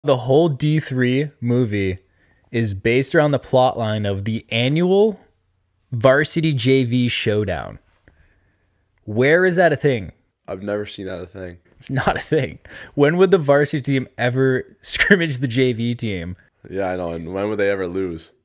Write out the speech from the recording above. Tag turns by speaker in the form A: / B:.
A: The whole D3 movie is based around the plot line of the annual varsity JV showdown. Where is that a thing?
B: I've never seen that a thing.
A: It's not a thing. When would the varsity team ever scrimmage the JV team?
B: Yeah, I know. And when would they ever lose?